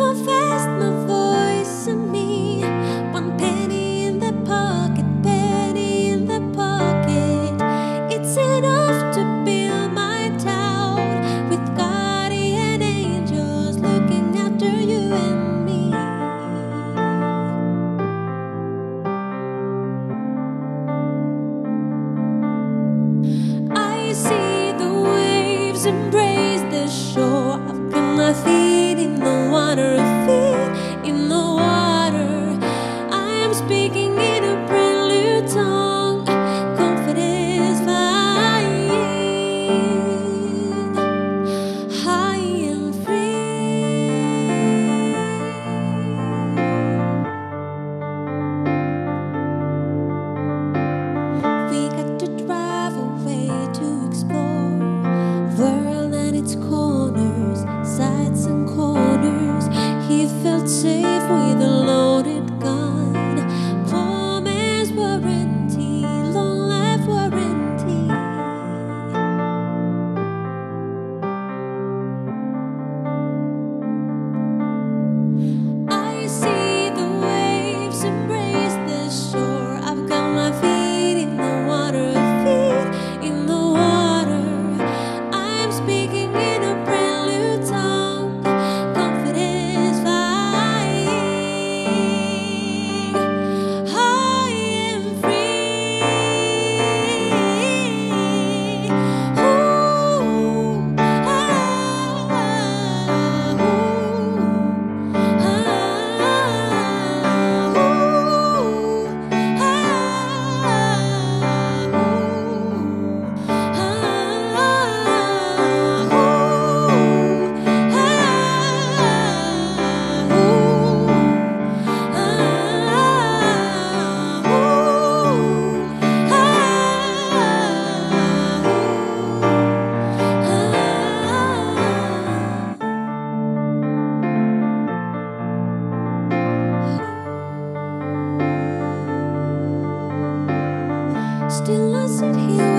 confessed my voice and me. One penny in the pocket, penny in the pocket. It's enough to build my town with guardian angels looking after you and me. I see the waves embrace the shore. I've got my feet in the water, feet in the water. I am speaking in a brand new tongue. Confidence flying high and free. We got to drive away to explore world and its corners, sides and corners. He felt safe with a loaded gun. Poor man's warranty, long life warranty. I see the waves embrace the shore. I've got my feet in the water, feet in the water. I'm speaking in a brand new tongue. Confidence flying high and free. Ooh, ah, still I sit here